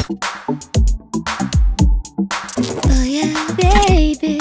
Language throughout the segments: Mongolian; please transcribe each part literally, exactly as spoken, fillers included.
Oh yeah, baby.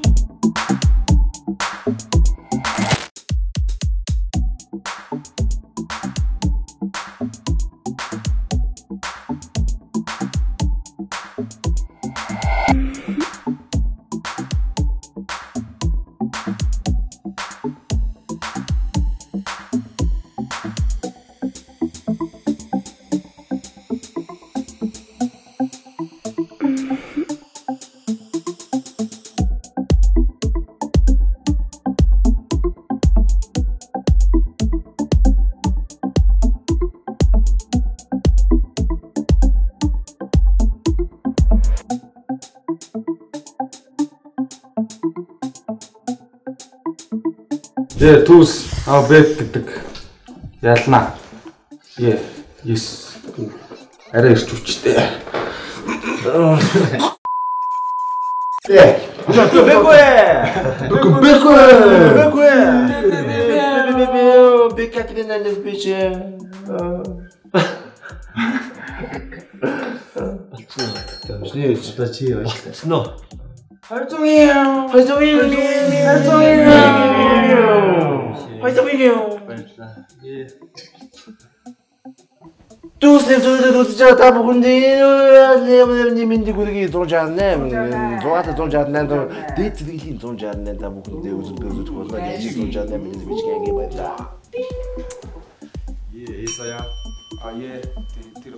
Е түүс аа бэк гэдэг ялна. Е yes. Арай ирч хүчтэй. Э. Бэквэ. Бэквэ. Бэквэ. Бэкэкэн нэг биш. Тамшний одоо чи болчихсон уу? Хайцугиё. Хайцугиё. Хайцугиё. Хайцугиё. Е. Tous les deux de l'autre jardin pour une des les mines de gouttes dans le jardin, droite dans le jardin, des trilles dans le jardin, t'as beaucoup de choses que tu trouves pas ici dans le jardin, mais les biches qui gagnent pas là. Yeah, ça y est. Ah yeah, t'es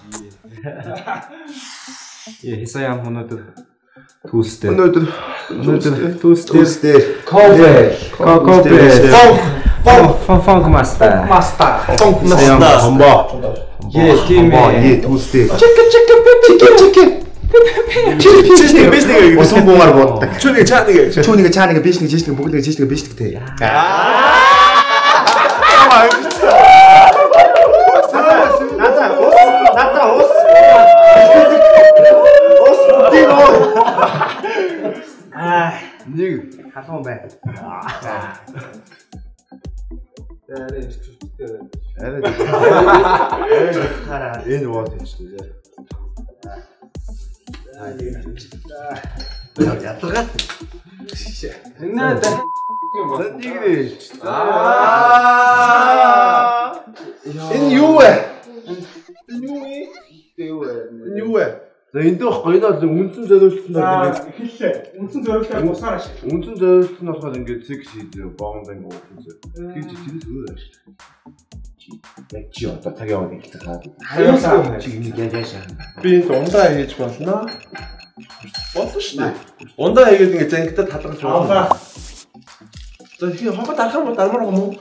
t'es Yeah, ça y est, on a tout. Tous өнөөдөр өнөөдөр Tuesday cover cover funk funk funk master master funk master хомбо е тийм ээ Tuesday чик чик чик чик чик чик биш нэг усан буугаар боддог чүнийг чаа нэг чүнийг чаа нэг биш нэг жиш нэг бүгд нэг жиш нэг биш нэг тий надаа ус надаа ус ус тийм оо нэг халуун бай. Арай чүчтэй байна. Арай. Арай хараа энэ бод юм шүү дээ. Аа яг ятгаад. Наа та нэгрээ. Аа. Энэ юу вэ? Энэ юу вэ? Энэ юу вэ? За энэ дэх гоёноо үнцэн зориулсан байна. Эхэллээ. Үнцэн зориулсан усаар ашиг. Үнцэн зориулсан болохоор ингээд зэг шийдээ боомбын уусан зэг. Гэж тэрс өөр ашиг. Яг чи одоо цагийн яваад ихтэй хаад. Хаяасаа чи энийг яаж яашаа. Би энэ ундаа хийж болно. Болно шүү дээ. Ундаа хийгээд ингээд зангидад талгаж болно. За ихе хогод арах юм дармаар юм уу?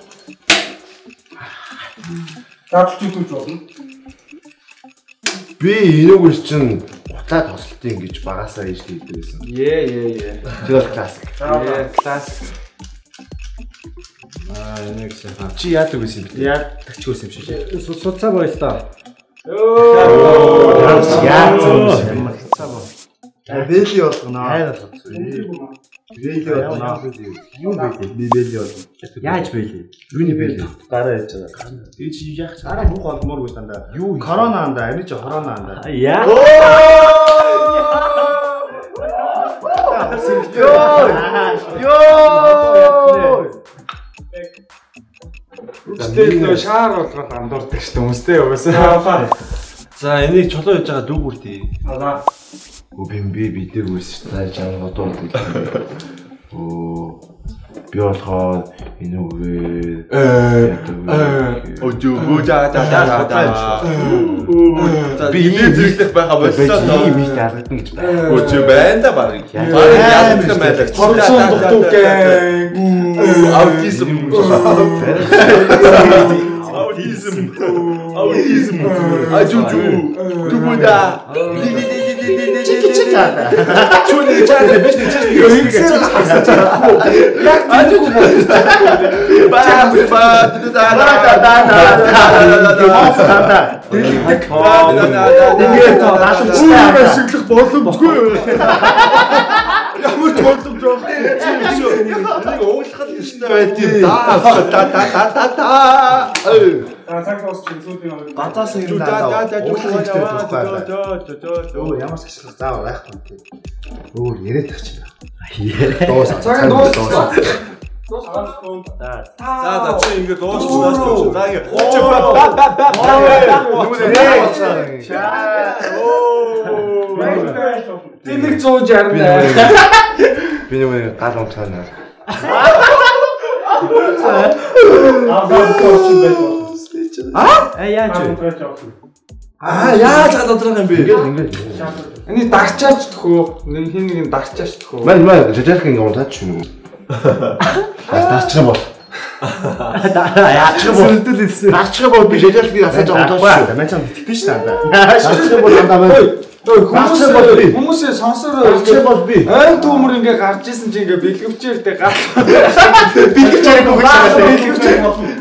Заавч тийгүүж болно. Би энэгээр чинь утлаа тослолтын гэж багасаа хийж хийдэг байсан. Е е е. Тэр классик. Е классик. Аа энийг сайн. Чи яадаг байсан бэ? Яадаг ч байсан юм шиг. Суцаа байлаа. Оо. Яадаг юм. Суцаа боо. Бэли болгоно. Хайр болгоно. Бэли болгоно. Юу бэли? Би бэли болгоно. Яаж бэли? Юуны бэли? Гараа яаж байгаа. Тэгээ чи яах вэ? Гараа мух олмооргүй дандаа. Юу? Корона андаа. Энэ чи корона андаа. Яа. Йоо! Йоо! Үстэй нөө шаар болгоод андуурдаг шүү дээ хүмүүстэй угаасаа. За энийг чулуу хийж байгаа дүүгүр тий. Аа. Бимби бидэг үс тааж ангадуу. Оо би болохоор энэ үгээр э өдөө за за за за би энэ зэрэгдэх байхаа боллоо би мишт алгадна гэж байна. Өчөө байна да баг. Баг яадаг байдаг. Хорсон дутуугэн аутизм аутизм аутизм ажужу тубуда чики чика чуни чана биш нэг чиш нэг яг ажужу ба ба да да да да тэгээд наашилчтай ашиглах боломжгүй ямар ч боломж жоқ энийг уурлах л ёстой байт юм да да да да да Ганцаас юм даа. Өө ямар ашиглах заа байхгүй тийм. Өө яриад тагч юм. Дуус. Цагаан дуус. Дуус хаалцгүй. За за чи ингэ дуусчихсан шүү. За ингэ. Оо. Би нэг зуун жаргал. Би нэг гал унтаана. А яаж А яаж гадаад юм бэ? Ингээд ингээд. Эний дарчаач төхөө. Нэг хин нэг дарчаач төхөө. Мань мань жижиг ингэ унтаач шүү. Дарчих юм бол. Яачих юм бол. Дарчих юм бол би жижиг би асаж унтаач шүү. Мань чам итгэдэж шүү та. Дарчих юм бол дандаа байна. Хүмүүс хүмүүсээ сонсороо ирэх бол би айн төмөр ингээ гарч исэн чи ингээ бэлгэвчээр тэ гарч бэлгэвчээр бүгд бэлгэвчээр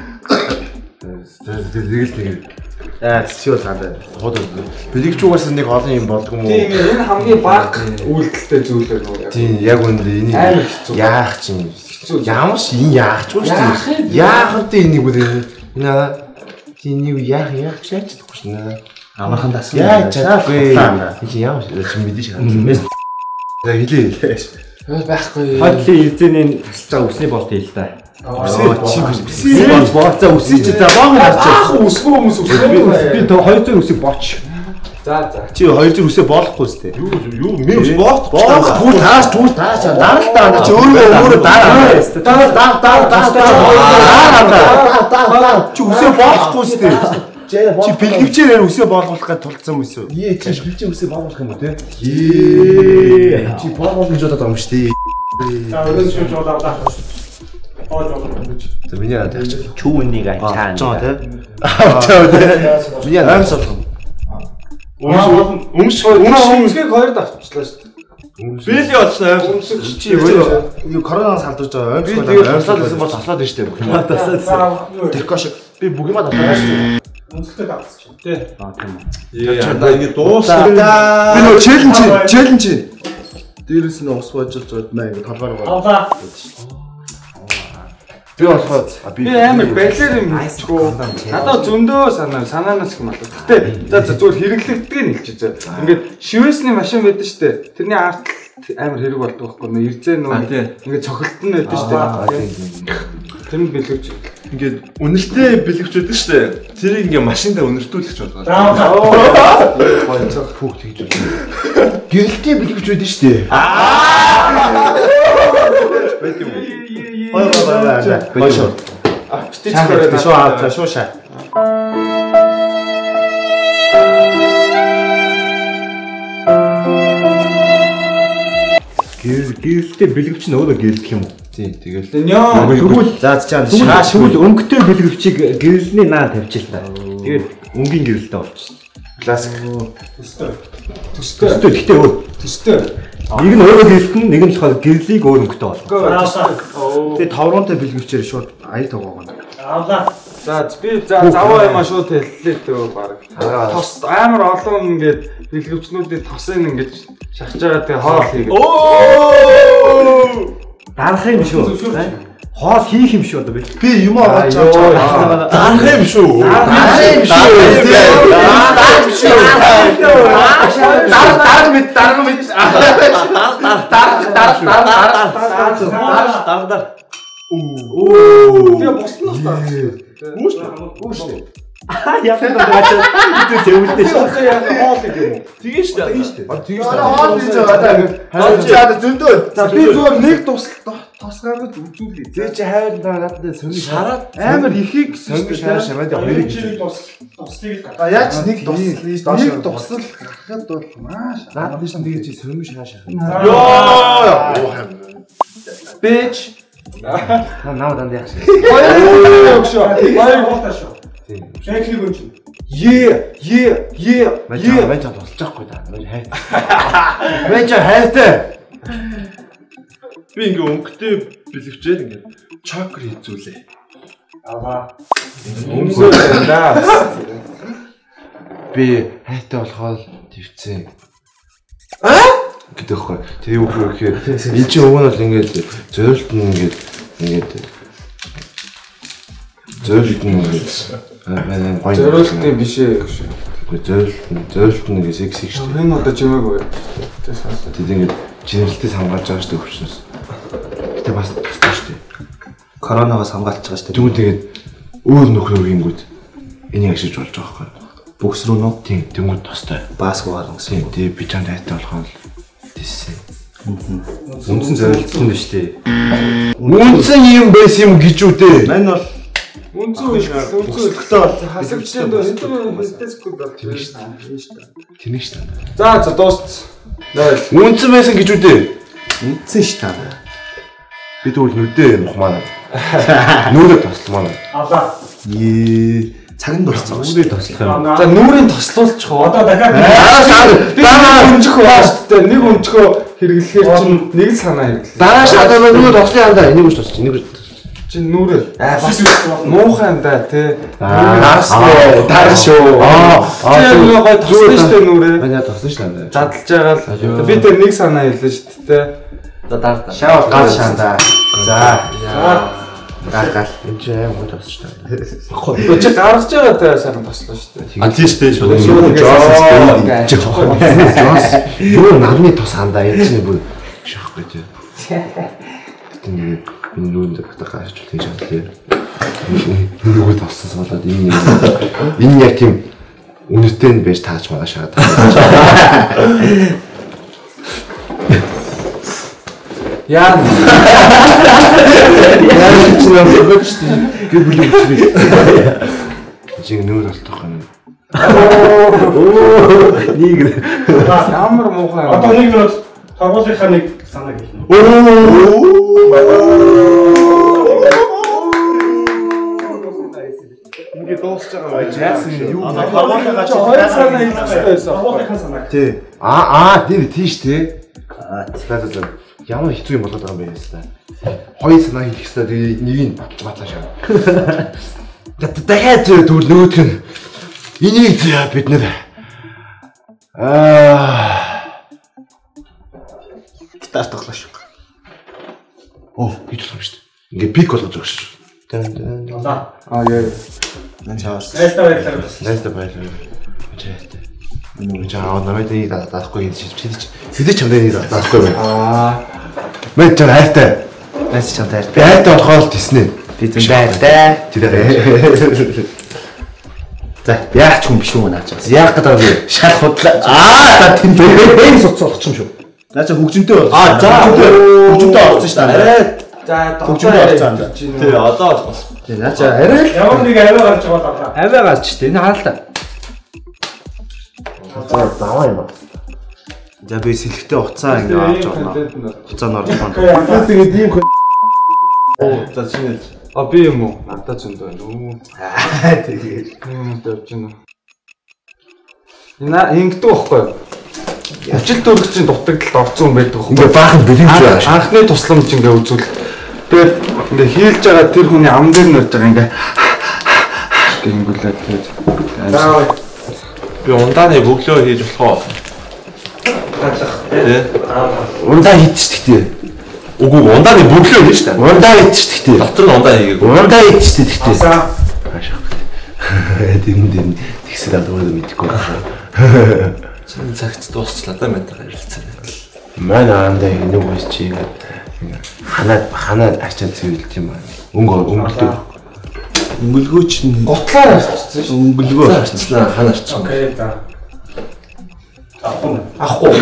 тэгэл тэгэл аа чи бол хандаа хот бэлгэвч угаас нэг олон юм болдгоо юм уу тийм энэ хамгийн бага үйлдэлтэй зүйлэр нөө тийм яг үндэ энийг яах чинь ямар ч энэ яах ч үгүй яах вэ энийг үгүй энэ тийм яах яах ч чадахгүй шнэ амархан дасан. Яа чадахгүй. Чи яа чи мэдээж хаа. За хэлээ. Байхгүй. Хотлын эзэний тасалж байгаа үсний болт хэл та. Үсний болт бооцоо үсий чи за боо гарч. Ах үсгүй хүмүүс үсгүй. Би хоёр зуун үсийг бооч. За за. Чи хоёр зуун үсээ боолохгүй үстэй. Юу юу мен үс боолох. Боолох. Түр тааш түр тааш. Даралтаа чи өөрөө өөрөө дараа. Дараа дараа дараа дараа дараа. Чи үсээ боолохгүй үстэй. Чи бэлгэвчээр үсээ боолгуулах гэж тулцсан юм эсвэл? Ээ чи бэлгэвчээр үсээ боолгуулах юм уу те? Ээ чи боолгуулах гэж бодоод байгаа юм шүү дээ. За өрөөс шүүж болоолаа. Хоож болоо. За миний яа таах чи чүүнийг ачаана. Чоо те. Чоо те. Миний аим солих. Өмс өмсгийг хоёр давчлаа шүү дээ. Би л явуулсан аим өмсөг чи юу коронавирус халдуулж байгаа аим өмсөг амьсаад байсан бол таслаад байна шүү дээ. Таслаад. Тэрхүү шиг би бүгд маа таслаад шүү. Өнцгтэй давцчих тий. Аа тийм. Ээ яа ингэ дуусаа. Би нөө челленж челленж. Дээрээс нь ус боожж зод маа ингэ толгоор байгаа. Би болохоор би амар балер юм хэлчихгүй. Надад зөндөө санаа санаанаас юм байна. Гэтэ за зүгээр хэрэглэгддэг нь хэлчих зөө. Ингээд шивэсний машин байдаг шүү дээ. Тэрний арт амар хэрэг болдог байхгүй нөө ирзээ нөө ингээд цохилт нь байдаг шүү дээ. Тэр нь бэлгэвч. Ингээд үнэртэй бэлгэвч байдаг шүү дээ. Тэрийг ингээд машиндаа үнэртүүлэх болдог. Хоёр цаг хүүхд хийж байна. Гэрэлтэй бэлгэвч байдаг шүү дээ. Аа. Бэт юм. Ой ой ой. Бэшо. А птич көрөө шоо аа шоо шаа. Гэр гэрэлтэй бэлгэвч нь өөрөө гэрэлдэх юм уу? Тийм тэгэл. Тэгвэл заад чаана шаа шүүл өнгөтэй бэлгэвчийг гэрэлний наа тавьчихлаа. Тэгээд өнгийн гэрэлтэй болчихсон. Классик. Төстэй. Төстэй. Төстэй гэхдээ өөр. Төстэй. Нэг нь өөрөө гэрэлтэн, нэг нь болохоор гэрлийг өөр өнгөтэй болгоо. Тэгээд тавруунтай бэлгэвчээр шууд ая тоогоо гоо. Авлаа. За би заваа юмаа шууд хэллээ төө баг. Тос амар олон ингээд бэлгэвчнүүдийн тосыг ингээд шахаж байгаа тэгээ хоол хийгээд. Оо! Дарах юм шүү. Хоол хийх юм шүү одоо би. Би юм аваад чамд дарах юм шүү. Дарах юм шүү. Дарах юм шүү. Дарах дарах мэд дарах мэд. Дарах дарах дарах дарах дарах дарах дарах. Оо. Би босноо таа. Үүш үүш. Аа яа фэн дагаач. Бид зөвлөдөө шүү. Яг хоол гэх юм уу? Тэгээ шүү дээ. Тэгээ шүү дээ. Тэгээ шүү дээ. Хоол хийж байгаа. Харин чад зөндөө. За би зүгээр нэг тус тосгаагаад үзүүлээ. Зээ чи хайр надад сонир шараад амар ихийг сонир шараад шараад хоёрыг чинь тус туслыг л. А яаж нэг туслыг нэг тусал гарахад бол маш. Надад чинь тэгээ чи сонир шараад. Йоо. Бич. Наа данд яах шиг. Хоёр шүү. Хоёр болтоо шүү. Шэйхийг өнч. Е, е, е. Мэж мэж тусалж байхгүй да. Мэж хайт. Мэж хайтай. Би ингээ өнгөтэй бэлгэвчээр ингээ чокер хийцүүлээ. Аа. Өнгөө да. Би хайтай болохоо твцээ. Аа? Гэдэг хөө. Тэр юу гэхээр энэ чинь өвөн бол ингээд зөөлт нь ингээд ингээд зөөлт нь ингээд гоё. Зориултын биш ээ. Зориулт зориулт нэг секси шүү дээ. Энэ одоо чимээгүй. Тэд ингээд жинэлтээс хамгаалж байгаа шүү дээ өвчнөөс. Гэтэ бас тустай шүү дээ. Коронавигоос хамгаалж байгаа шүү дээ. Тэгвэл тэгээд өөр нөхрөө гингүүд энийг ашиглаж болж байгаа байхгүй. Бүкс рүү нөө? Тийм, тэнгууд тустай. Баасгүй гарна гэсэн. Тийм, би чам тайтай болохоор тийсэн. Үндсэн зориулсан нь шүү дээ. Үндсэн юм байсан юм гэж үү дээ. Мань бол Үнцүү үнцүү өсөлтөд хасагчтай дөрөв мэдээсгүй бол тийм шүү дээ. Тийм шүү дээ. За за дуусц. Үндсэн байсан гэж үү дээ. үндсэн шүү дээ. Би тэгвэл нүдээ ухмаа. Нүрээ тосломоо. Аваа. Ее цагт дууссан. Нүрээ тослох юм. За нүрийн тослуулчих. Одоо дахиад би дараа өнжих баа шүү дээ. Нэг өнжихөө хэрэглэхээр чинь нэг л санаа хэрэглээ. Дараа шатаа нүрээ тослын андаа энийг ч тосч энийг чи нүрээ аа бас муухай андаа тий. Аа дараа шүү. Аа чи нөгөө гой тослоо шүү дээ нүрээ. Манай тослоо шүү дээ. Задлж байгаа л би тэр нэг санаа хэллээ шүү дээ. За дараа. Шаавал гал шаандаа. За. Гал гал. Энд чи аим гоо тосч таа. Гоо чи гаргаж байгаа та сайхан тослоо шүү дээ. А тийш дээ шүү. Жос. Юу нарны тос хандаа энэ чинь бүр шахахгүй тий. Тэгээд энэ нүунд татах ажил хийж чадлаа. Нүгөө тоссон болоод энэ энэ яг тийм үнэтэй нь байж тааж байгаа шахаад. Яа. Яа чи нэг бүгд чи бүлэг чи. Чи нүүр болтох юм. Оо нэг ямар муухай. Одоо нэг минут торгуулынхаа нэг санаа хэлнэ. Ингээ дуусч байгаа байж яасан юу Торгуулынхаа чи хоёр санаа хэлж байсан. торгуулынхаа санаа. тий. Аа аа тий тийш тий. Аа за за. Ямар хэцүү юм болоод байгаа юм бэ ястаа. Хоёр санаа хэлэх хэрэгтэй тэгээ нэг нь батлаа шаа. Дахиад тэгвэл нөгөөх нь энийг бид нэр аа гитар тоглоо шүү. оо гэж болох юм шүү дээ. Ингээ пик болгож байгаа шүү. Тэн За. Аа яа. Мань чаас. Найстаа баярлалаа. Найстаа баярлалаа. Жаатай. Энэ жаа намайг нэг даахгүй гэж чи чи чамдаа нэг даахгүй байна. Аа. Мэд чам хайртай. Найс чамтай. Би хайртай болохоор тийснэ. Би түн байртай. Тэр За, яач хүн биш үү наач. яах гэдэг вэ? Шал худлаа. Аа за тэнд энэ суц олчих юм шүү. Наач хөгжөнтэй бол. Аа за хөгжөнтэй орсон шүү дээ. За хөгжөнтэй орсон. Тий, одоо болсон. Тий, наач арай л Ямар нэг аваа гарч байгаа даа. аваа гарч штэ. Энэ хаалтаа. за заваа юм. За би сэлхтэй уцаа ингэ авч явна. Уцаа нь орж байна. Тэгээд ийм хүн Оо, за шинэ. А би юм уу? Надад зөнд байна уу? Аа тэгээд Юм тавьж байна. Ина ингэдэг байхгүй. Ажил дөрөв чинь дутагдалд орсон хүн байдаг байхгүй. ингээ баахан бүлээн зөө шээ. Анхны тусламж ингээ үзүүл. Тэгээд ингээ хийлж байгаа тэр хүний ам дээр нь орж байгаа ингээ гингүүлээд тэгээд. За. Би ундааны бөглөө хийж болохоо. Тэ. Ундаа хийчих гэхдээ. Үгүй ундааны бөглөө хийж та. Ундаа хийчих гэхдээ. Дотор нь ундаа хийгээгүй. Ундаа хийчих гэхдээ. За. Дэм дэм тэгсээр адуу мэдгүй. Чинь цагт дуусчлаа да мэдээ харилцаа. Манай андаа нэг үс чи ханаа ханаа ачаал цэвэрлж юм аа. Өнгө өнгөлөө. өнгөлгөөч нь Утлаар арчсан шүү. өнгөлгөө. Арчлаа хаана арчих. Окей, за. Ахгүй. Ахгүй.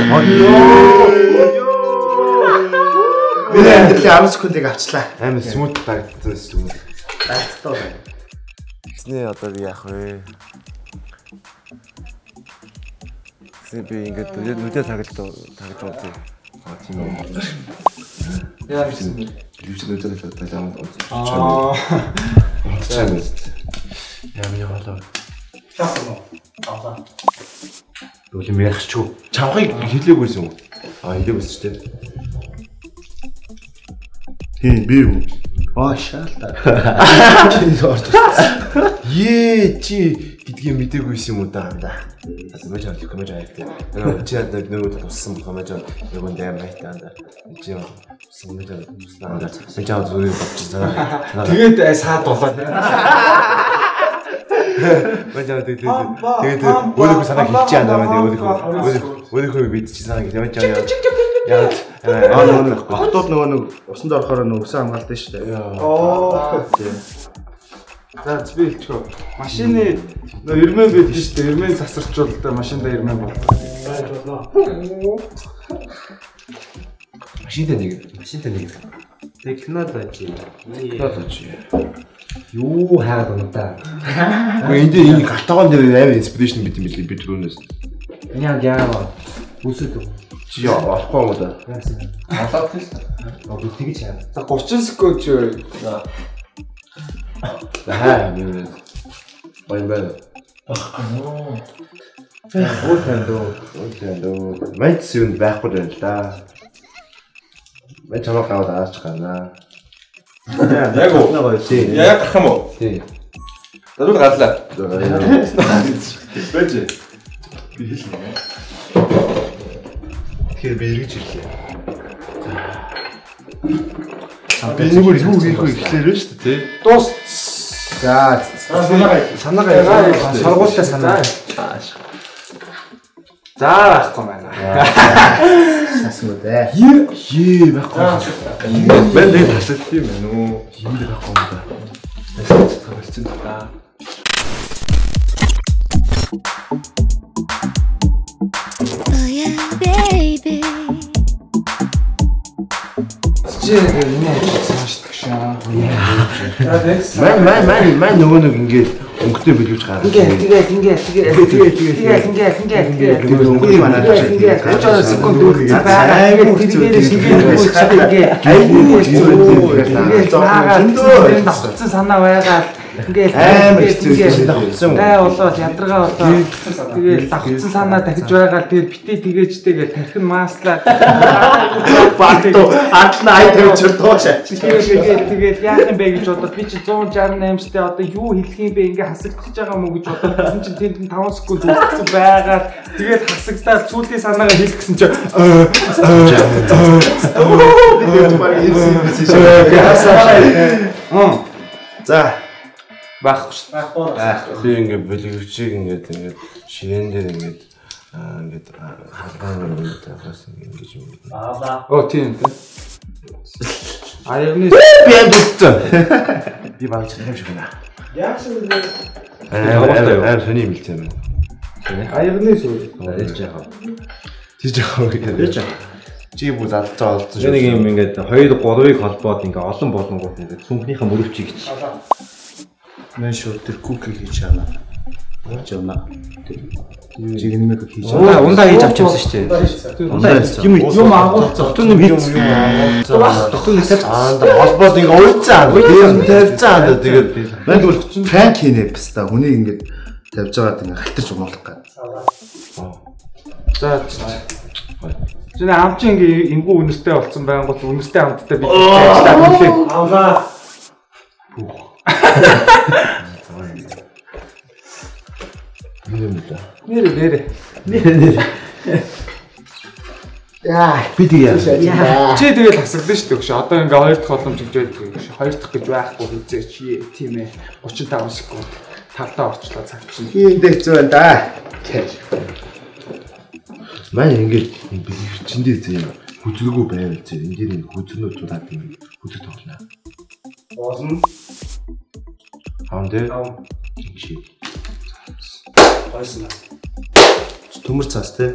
Би амьдралын ард секундыг авчлаа. Амар смут байгдсан шүү. Гайхалтай байна. Тэсний одоо би яах вэ? Тэсний би ингээд нүдэ тагилд тагилд уу. Аа тийм үү. Яа гэсэн. Ливч нүдэ тагилд таамаг. Аа. Чам. Яам яа болоо. Шаасан уу? Аа. Юу юм ярих ч юу? Чамхыг хэлээгүйсэн үү? Аа хэлээгүйсэн ч тийм. Тийм би юу? Аа шаалтаа. Ее чи гэдгийг мдэггүйсэн юм уу даа. Мэж аа комеж аавтай. Нөгөө чи яд нөгөө туссан комеж аа нөгөө дэм айтаа даа. Чи туссан мэж аа туслаа. Мэж аа зүгээр бодчих заа. Тэгээд саад болоод. 맞아 맞아. 되게 되게 오늘 그 사람 있지 않나 맞아. 오늘 그 오늘 그 мэдчихсэн гэж явж байгаа. Яа. Аа нөгөө хотод нөгөө нэг усанд орохоор нөгөө өсөн хамгаалтай шүү дээ. Оо. За би хэлчихв. Машины нөгөө ирмэн байдаг шүү дээ. Ирмэн засарчулдаа машинда ирмэн бол. Байж болно. Машинтай нэг. Машинтай нэг. Технол байж. Технол байж. Юу хаагаад байна да. Энд энэ картогон дээр амар инспирэшн бит юм билий би түрүүнээс. Яа яа. Үсэт. Чи болохгүй юм да. Алаад тийм. Аа би тэгэж яа. За thirty секунд ч. Аа юм. Баян байна. Өөтөндөө. Өөтөндөө. Мэнт сүн байхгүй байна л да. Мэнт чамаа гавд аач гана. Яг уу. Тий. Яг гарах юм уу? Тий. Даруул гарлаа. Бэж. Би хэлнэ. Тэгэхээр би эргэж ирлээ. За. Би нүгээр юу хийх вэ гэхлээр байна шүү дээ, тий. Дуус. За. Санаагаа. Санаагаа сургуультай санаа. За байхгүй байна. Сасмуу дээ. Ее байхгүй. Мэн дээр тасалт юм байна уу? Юм дээр байхгүй юм да. Тасалт тавьчихсан да. Oh yeah, baby. Чи энэ ажилласан шүү дээ шаа. Мэн мэн мэн мэн нөгөө нэг ингээд өнгөтэй билүүж гараад. Ингээд ингээд ингээд тэгээд тэгээд тэгээд ингээд ингээд ингээд өнгөний манаа ингээд очоо секунд дүүл байгаа. Тэгээд тэгээд ингээд айгүй ингээд заагаад давцсан санаа байгаад ингээд амар хэцүү давцсан. Ай болоод ядаргаа болоод тэгээд давцсан санаа дахиж байгаад тэгээд битээ тэгээжтэйгээ тархин мааслаа. Баату атна ай тавьчих тоошаа. Тэгээд тэгээд яах юм бэ гэж бодоод би чи one sixty-eight сте одоо юу хэлэх юм бэ ингээ хасагдчихж байгаа мó гэж бодоод гэсэн чинь тэнд five секунд үлдсэн байгаад тэгээд хасагдаад сүүлийн санаагаа хэлэх гэсэн чинь Тэгээд баг ийм За байхгүй шүү. Байхгүй. би ингээд бэлгэвчийг ингээд ингээд ширээн дээр ингээд аа ингээд хаалгаан ингээд тавьсан ингэж юм. Аа. Оо тийм тийм. Аягны Би амд утсан. Би баг чих юм шиг байна. Яасан бэ? Аа аа сони мэлцээ юм. аягны сүүл. Яаж яах вэ? Тийж яах вэ гэдэг. Чи бүү залцаа олцсон шүү. Нэг юм ингээд хоёр гурвыг холбоод ингээ олон болонгууд ингээ сүнхнийхээ мөрөвчийг гэж. Мэн шууд тэр куки хийж яана. Яаж яана. Жиг нэмэг хийж яана. Ундаа хийж авч явсан шүү дээ. Ундаа юм юм агуулсан. Түн нэг хийц юм агуулсан. Түн нэг аа холбоод ингээ уйцсан. Тийм тавьцсан. Тэгээд мэн бол пранк хийнэ баста. Хүнийг ингээ тавьж байгаад ингээ халтарч унаалах гээд. За. Чиний амч ингээ энгүү үнэртэй болсон байнгут үнэртэй амттай би ажиллаа хүлээ. Авлаа. Нэрээ Нэрээ нэрээ. нэрээ нэрээ. Яа, би тэгээ. Чи тэгэл хасагдсан шүү дээ өгш. Одоо ингээ хоёр дахь боломж гэж байдаг өгш. Хоёр дахь гэж байхгүй үзээ чи тийм ээ. thirty-five секунд талдаа орчлоо цаг чинь. Хийндээ хэцүү байна да. Мань ингээд бэлгэвчэндээ зээ хүзрэггүй байвал зээ энэ дээр хүзрнүүд тулаад юм хүзэг тоглоно. Болно. Хаан дээр Ав. чи Ойснаа. төмөр цаас те.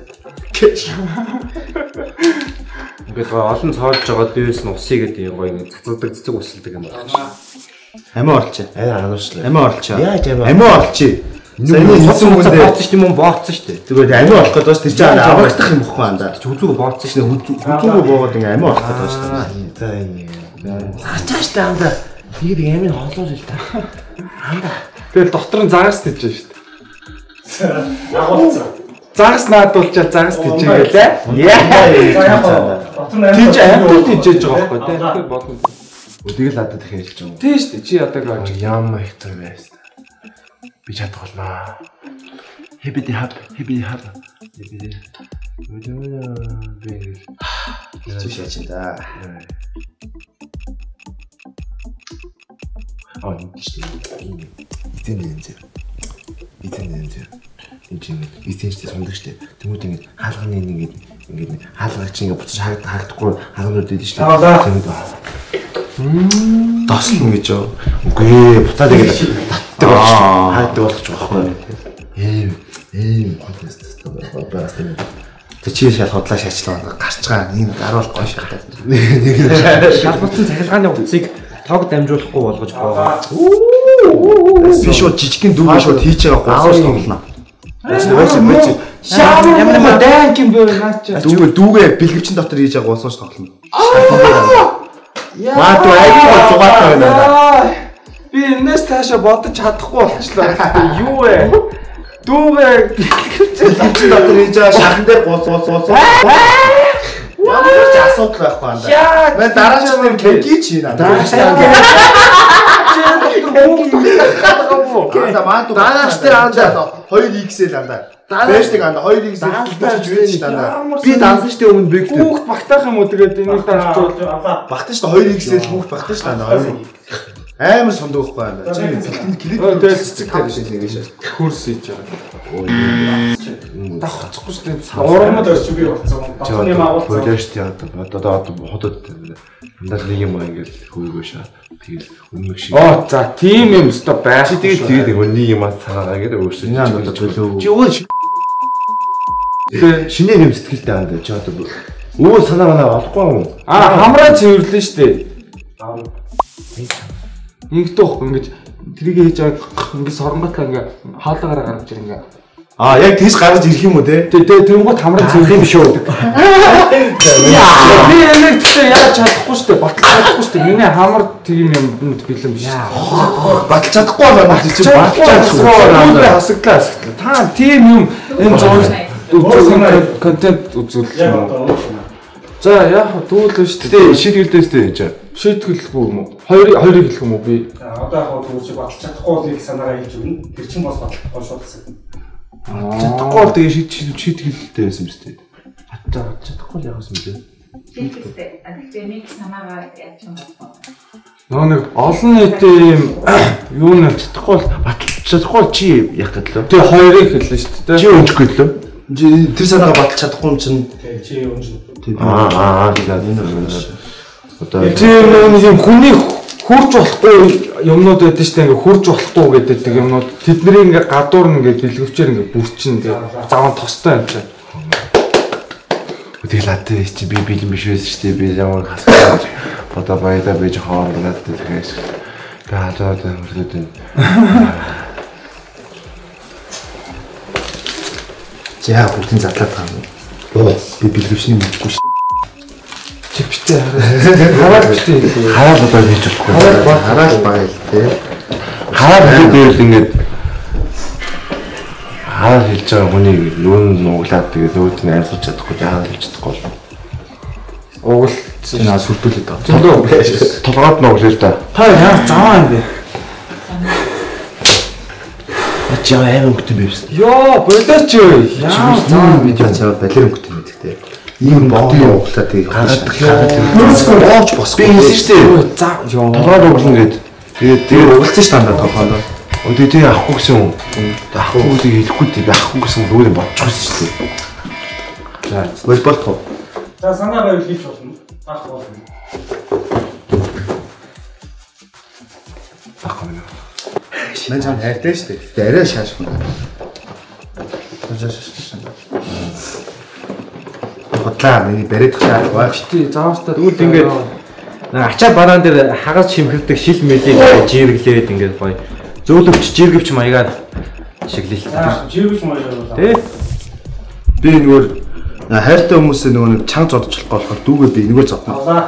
Ингээд олон цоолж байгаа дээрс нь усыг гэдэг юм гоё цацдаг цэцэг усалдаг юм байна. Амиа олчих. Аа ануушлаа. Амиа олчих. Яаж амиа? Амиа олчих. Энэ цуцсан үндэ бооцсон шүү дээ юм бооцсон шүү дээ. Тэгээд амиа олох гэдэг бас тэр чинь аврагдах юм бохгүй андаа. Хүзүүг бооцсон шүү дээ. Хүзүүгөө боогод ингээ амиа олох гэдэг шүү дээ. За энэ. Хачааш та андаа. Тэгээд амийн холоол л та. Андаа. Тэгэл дотор нь загас тийж шүү дээ. Агуулсан. Загас наадуулчаад загас тийж гэлээ. За яг гоо. Дотор нь Тийж амтууд тийж байгаа байхгүй тий. Тэгэхээр болно. Өдгөл надад их хэлж байгаа. Тийм шүү дээ. Чи одоо гооч. Ямар их тэр байсан. Би чадгалнаа. Хэбиди хап, хэбиди хап. Хэбиди. Өдөө би чи шаач та. Аа, энэ чинь энэ энэ эзэн энэ чинь эзэнчтэй сундаг штэ. Тэмүүт ингэ хаалганы ингэ ингэ хаалгаг чи ингэ буцаж хаагд хаагдахгүй хаалганууд идэв штэ. Тэмүүт дослон гэж юу. Үгүй буцаад ингэ татдаг болж хаагдаг болчих واخхой. Ийм ийм контест байгаа юм. Тэ чи шал хотлоо шаачлаа гарч байгаа ийм гаруул гоё шалтгаан. Нэг шалбарсан цахилгааны утсыг тог дамжуулахгүй болгож байгаа. Би шууд жижигхэн дүүгээ шууд хийж байгаа гуйсаж тоглоно. Яасан мэт Ямар ямар дайг юм бэ наач. дүүгээ дүүгээ бэлгэвчин дотор хийж байгаа гуйсаж тоглоно. Маа дүү аягүй зугаатай байна. Би энэс таашаа бодож чадахгүй болчихлоо. Юу вэ? Дүүгээ бэлгэвчин дотор хийж байгаа шахан дээр гуйс гуйс гуйс. Ямар ч асуудал байхгүй андаа. Мэн дараа ч нэг кеки чи надаа. Дараач дээр андаа хоёр икс-эл андаа. Бэшдэг андаа хоёр икс-эл гэж үгүй андаа. Би дансан штэ өмнө бэг. Хүүхд багтаах юм уу тэгээд энийг таашгүй. Багтаа штэ хоёр икс-эл хүүхд багтаа штэ андаа хоёр. Амар сондоо байхгүй андаа. Чи бэлтгэнд клип цэцэг дээр шийдэж хөрс хийж байгаа. Давхцахгүй штэ. Урамд орч би болсон. Давхны юм агуулсан. Боёо штэ одоо одоо ходод андаа нэг юм ингээл хөөйгөө шаа. Тэгэл өмнөх шиг. Оо за тийм юм өстой байх. Чи тэгээд тэгээд нэг нэг юм цаагаа гэдэг өөрсдөө. Чи өө Тэгээ шинээр юм сэтгэлтэй андаа чи одоо өө санаа манаа олохгүй юм. Аа хамраа цэвэрлэн штэ. Ингэдэх ингэж тэрийг хийж байгаа ингэ соронготлоо ингэ хаалгаараа гаргаж ир ингэ. Аа яг тийш гаргаж ирэх юм уу те? Тэгээ тэрнгуут хамраа цэвэрлэх юм шүү. Яа би энэ тэгтээ яаж чадахгүй штэ батлах чадахгүй штэ. Миний хамар тийм юм бэлэн биш. Батлах чадахгүй байна чи батлах чадахгүй. Хасагдлаа хасагдлаа. Та тийм юм энэ зураг контент үзүүлэх. За яг дүүлэн штэ. Тэ шийдгэлдээс тэ энэ. Шийдгэлгүй юм уу? Хоёр хоёрыг хэлэх юм уу би? Одоо яг хөө чи баталж чадахгүй л их санаагаа хийж өгнө. Тэр чинь бас батлахгүй шууд гэсэн. Чадахгүй бол тэгээ шийд шийдгэлтэй байсан биз дээ. Батлаа чадахгүй л яасан бэ? Шийдгэлтэй. Тэгэхээр нэг санаагаа яаж юм бол нөө нэг олон нийтийн юм юу нэ Чадахгүй бол батлах чадахгүй чи яг гэдлөө. тэгээ хоёрыг хэллээ шүү дээ. Чи өнжихгүй лөө. Тэр санаагаа батлах чадахгүй юм чинь чи өнжин. Аа аа энэ одоо тийм нэг юм хүний хурж болохгүй юмнууд байдаг шүү дээ. Ингээ хурж болохгүй гэдэг юмнууд тэднийг ингээ гадуур ингээ дэлгэвчээр ингээ бүрчин ингээ заван тостой юм чинь. Тэгэл атэ чи би бэлэн биш байсан шүү дээ. Би ямар хасгаа бодо баяда би жоохон надад тэгээс. Гаалаад хөрдөд энэ. За бүгдийн задлаад байгаа юм. Оо би бэлгэвчний мэдгүй шүү. Чиптэй хараад чиптэй Хараад одоо хийж болохгүй. Хараад байгаа л тий. Хараад хэлээд ингээд хараад хэлж байгаа хүний нүүн нуглаад тэгээд өөд нь амьсгаж чадахгүй яагаад хэлж чадахгүй бол. уул Энэ сүрдүүлээд байгаа. зөндөө Толгойд нуглаа та. та яа заваа юм бэ? Чи яа өнгөтэй бивсэн. Йоо болооч юу? Яа Зам видео цаа балер өнгөтэй мэдтэй. Ийм бодлоо углаа тийг гараад нөөцгөө ооч босгүй. Би хэлсэн шүү дээ. за ёо Толгойд углана гээд. Тэгээд тэр угалсан шүү дандаа толгойд. Өдөө тий авахгүй гэсэн юм. Авахгүй үгийг хэлэхгүй тий авахгүй гэсэн зүгээр бодчихсон шүү дээ. За бол болтгоо. За санаагаа хийж болно. Ах болно. Ахгүй. Мэн чам хайртай шүү дээ. Тэ арай шаашгүй. Бодлаа миний бариад хаа байх. тий заавартаа Тэгвэл ингээд ачаа бараан дээр хагас чимхэрдэг шил мэлийг жиргэлээд ингээд гоё зөөлөвч жиргэвч маягаар шиглэлтэй. Жиргэж маягаар. Тэ? Би нөгөө хайртай хүмүүсээ нөгөө чанга зодчих болохоор дүүгээ би энэгээр зодно. Авлаа.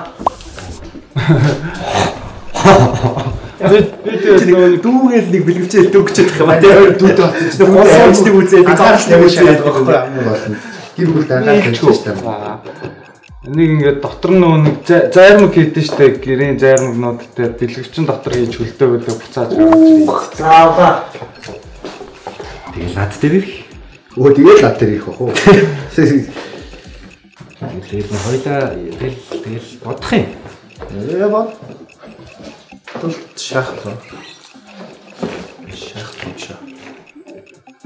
би би тэгээ Дүүгээл нэг бэлгэвчээ дүүгчээд байгаа юм. Дүүтэй болсон чинь госоочдыг үзээд анхааралтай үзээд байгаа юм болно. Гэр бүл дагаад байж байгаа. нэг ингээд дотор нь нөгөө нэг зайрмаг хийдэж штэ гэрийн зайрмагнууд дээр бэлгэвчин дотор хийж хөлтөө гэдэг буцааж гаргаж ирээ. За авлаа. Тэгээ над дээр ирэх. Өө тэгээд над дээр ирэх баху. Тэгээд нь хоёлаа тэгэл тэгэл бодох юм. Яа бод. Тул шахлаа. Шахлаа шаа.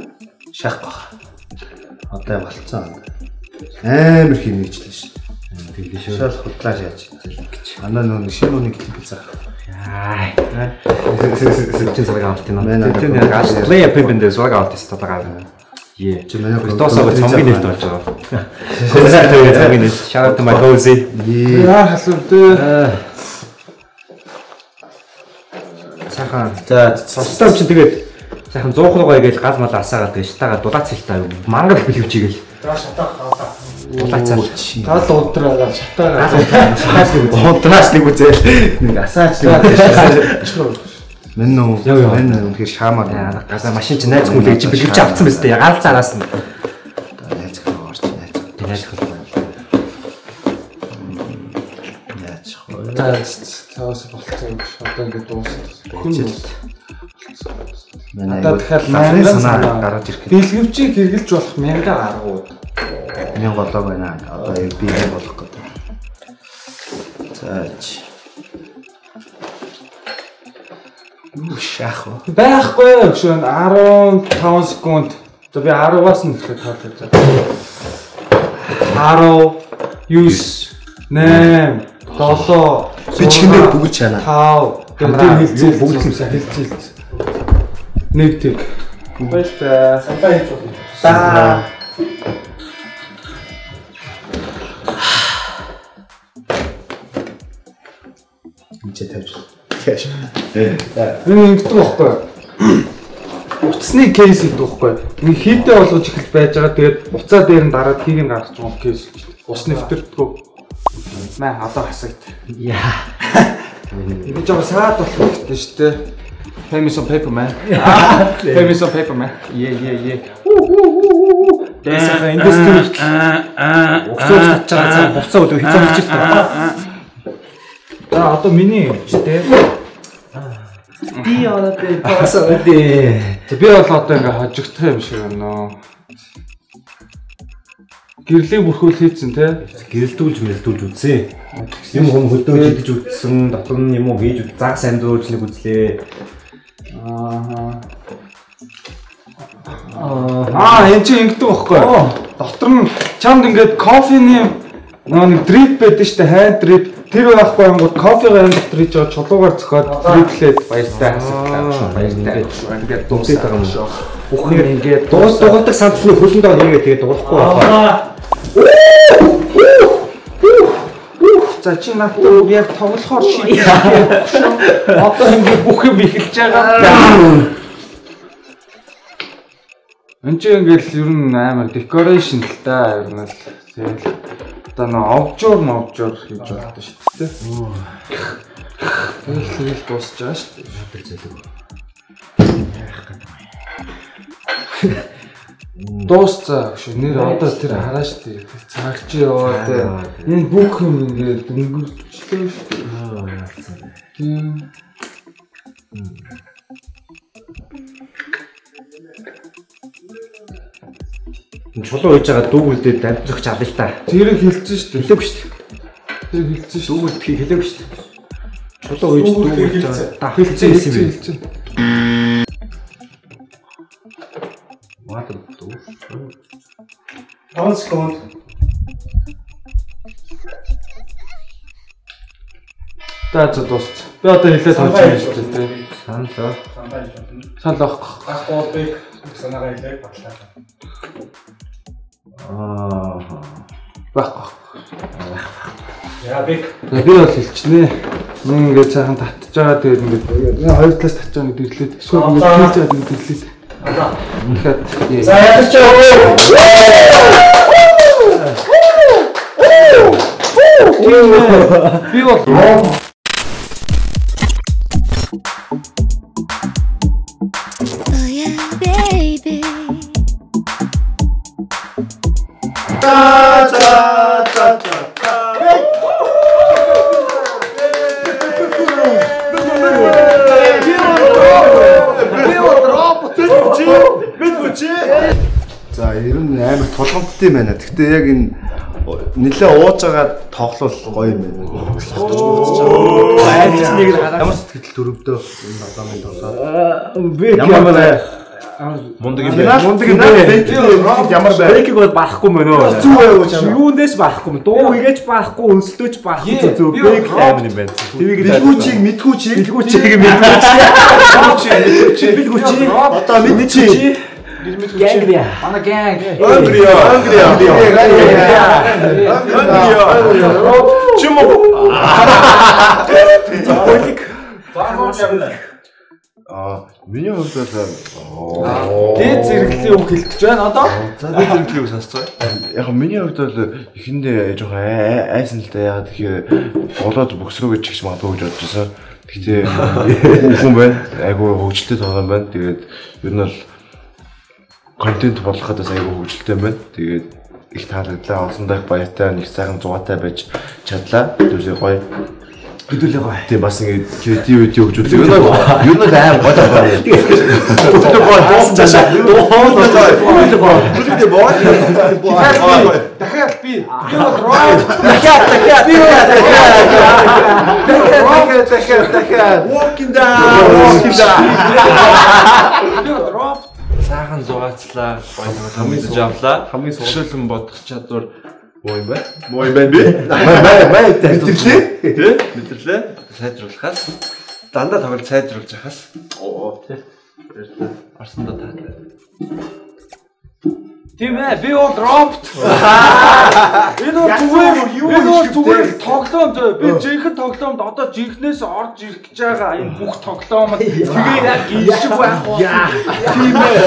Шахах. Одоо болцсон. Амар хийнэгчлээ шүү. Тэглээ шүү. Шал хутлаа яаж гэж. Андаа нөө шинэ нүг хэлбэл цаа. Яа. Сэтэн зэрэг авалт юм. Тэтэн яг аж плей ап бэнд зэрэг авалт тест тагаа. Е. Чи манай тосоо цомгийн нэрт болж байгаа. Хөөсөө тэгээ цомгийн нэрт. Shout out to my cozy. Яа халуутай. Сайхан. За цостом чи тэгээд сайхан сто руугаа игээл гал мал асаагаад тэгээ шатаага дулаац хэлтаа мангар билвчигээл. За шатаах аваа. Дулаацаа. Тал унтраа шатаага. Унтраач нэг үзэл. Нэг асаач нэг. Мэн нөө. Мэн үнэхээр шаамаа. Газаа машин чи найз хүлээж чи билвч авцсан биз дээ. Гал цаараас нь. Найз хөө орч найз. Найз хөө. Яаж Цаас болцсон гэж одоо ингэ дуусна. хүн Одоо дахиад мянган мянган санаа гараад ирэх. Дэлгэвчийг хэрглэж болох мянган аргууд. Миний голоо байна. Одоо би яг болох гэдэг. Заач. Юу шах вэ? Байхгүй өгшөн десять секунд. За би десять-аас нь эхлэх хаалт. десять, нine, seven, Би чихэндээ бүгд чана. five. Тэр хэлцээ бүгд хэлцээ. Нэг тэг. Баярлалаа. Самбай хийж болно. За. Мичээ тавьж. Яаш. Энэ ингэдэг байхгүй. Утасны кейс гэдэг байхгүй. Нэг хийдэ болгож эхэлж байж байгаа. Тэгээд уцаа дээр нь дараад хийг нь гаргаж байгаа кейс. Усны нэвтэрдэггүй. Маа одоо хасагт. Яа. Энэ жоо саад болох гэдэг шүү дээ. Famous on paper man. Famous on paper man. Yeah yeah yeah. Дэсээ индустри аа уусаж татчаа буцаа өдөө хязгаар хийж байна. За одоо миний ч дээ. Би ороод пасаа өдөө. Би бол одоо ингээ хожигдох юм шиг байна. Гэрлийг бүрхүүл хийцэн те. Гэрэлтүүлж мэлдүүлж үзье. Юм хүм хөдөөж идэж үзсэн, дотор нь юм уу хийж үз. Заг сайн дөрөвч нэг үзлээ. Аа. Аа энэ чинь ингэдэг байхгүй. Дотор нь чамд ингээд кофений нэг дрип байдаг шүү дээ. Хайн дрип. Тэр байхгүй ангууд кофегаа энэ дотор хийж байгаа чулуугаар зөхиод дриплээд баяртай хасагдлаа. Баяртай. Ингээд дуусаад байгаа юм шүү. Бүхэн ингээд Дуус дугаадаг самтны хөлөндөө хийгээ тэгээд дуурахгүй байна. За чи надад яг тоглохоор шийдээ. Одоо ингэ бүх юм эхэлж байгаа. Энд чи ингээл ер нь амар декорашн л та ер нь л тэгэл одоо нөө овжуур мовжуур хийж байгаа шүү дээ. Тэгэл тэгэл дуусч байгаа шүү дээ. Дуусцаа шүү. Нэр одоо тэр хараа шүү дээ. Цагч яваа дээ. Энэ бүх юм ингээд өнгөрчлөө шүү дээ. Аа яарсан. Тийм. Чулуу хийж байгаа дүүгүүлдээ дамжигч авъя л та. Тэрийг хэлсэн шүү дээ. Хэлээгүй шүү дээ. Тэр хэлсэн шүү. Дүүгүүлдгийг хэлээгүй шүү дээ. Чулуу хийж дүүгүүлж байгаа. Хэлсэн хэлсэн хэлсэн. What the fuck? five секунд. За за дуусч. Би одоо хэлээд тавьчихсан шүү дээ. Саналаа. Самбай хийж болно. Санал авах. Гах боолыг санаагаа хэлээ батлаа. Аа. Байхгүй. Яа бик. За би бол хэлчихнэ. Мөн ингээд цаахан татчих байгаа тэгээд ингээд хоёр талаас татчих байгаа гэдэг ирлээд эсвэл ингээд хийж байгаа гэдэг ирлээд. Тэгэхээр За ядч аа. би бол Oh yeah, baby. За за за за. За ер нь амар тулгамдтай юм байна. Гэхдээ яг энэ нэлээ ууж байгаа тоглол гоё юм байна. Айч нэг Ямар сэтгэл төрөвдөө энэ одооны тоглоод. би ямар Мундаг юм байна. Мундаг юм байна. Ямар бай. Брейкийг бол барахгүй мөн үү? Зүг байв ч юм. Юундээс барахгүй мөн. Дуу хийгээч барахгүй, өнслөөч барахгүй зөв брейк тайм юм байна. Твийг мэдгүүчийг мэдгүүчийг Билгүүчийг мэдгүүчийг Билгүүчийг одоо мэдчихий. Гэнгрия. Манай гэнг. Ангриа, ангриа. Ангриа. Чимо. Аа, миний хувьд бол дээд зэрэглэлийн үг хэлэх гэж байна одоо. За дээд зэрэглэлийн үг сонсцоо. Яг миний хувьд бол эхэндээ жоохон айсан л да. Яг тэгэхээр болоод бөксрөө гэж чигч магадгүй гэж бодож байсан. Гэхдээ хүн байна. Айгу хөгжилтэй тоглоом байна. Тэгээд ер нь бол контент болох хадаас айгу хөгжилтэй байна. Тэгээд их таалагдлаа. Олсондоо их баяртай, нэг сайхан зугаатай байж чадлаа. Түлээ гоё. Хэдүүлээ гоё. Тийм бас ингэ креативити хөгжүүлэх. Ер нь ер нь аим гоё байна. Тэгээд гоё хоосон цаашаа. Дуу хоолой гоё. Бүлэгдээ боо. Дахиад би. Би бол роо. Дахиад дахиад би дахиад. Дахиад дахиад дахиад. Walking down. Walking down. Би бол роо. Сайхан зугаацлаа, гоё хамгийн авлаа. Хамгийн сүүлэн бодох чадвар муу юм байна. Муу юм байна би. Май май мэдлээ. Тэ? Мэдлээ. Сайжруулахаас дандаа тоглож сайжруулж яхаас. Оо тий. Арсандаа таатай. Тийм ээ, би бол робот. Энэ бол зүгээр юу юу зүгээр тоглоом зөө. Би жинхэнэ тоглоомд одоо жинхнээс орж ирэх гэж байгаа энэ бүх тоглоомд тэгээ яг энэ шиг байх уу? Тийм ээ.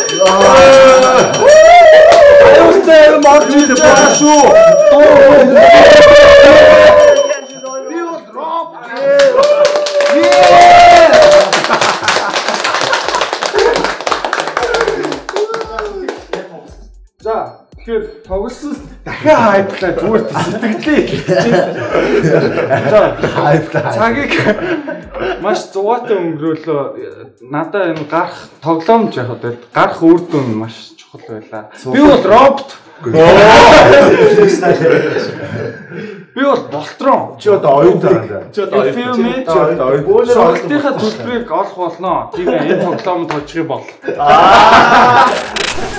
Аюултай морж ирэх байгаа шүү. Би бол робот. За тэгэхээр тоглосон дахиад хайплаа зүгээр сэтгэлээ хэлчихсэн. За хайплаа. Цагийг маш зугаатай өнгөрөөлөө. Надаа энэ гарах тоглоомж яг одоо гарах үр дүн маш чухал байлаа. Би бол робот. Би бол болтрон. Чи одоо оюутан. Чи одоо оюутан. Чи одоо оюутан. Сургалтынхаа төлбөрийг олох болно. Тийм ээ энэ тоглоомд хожих бол. Аа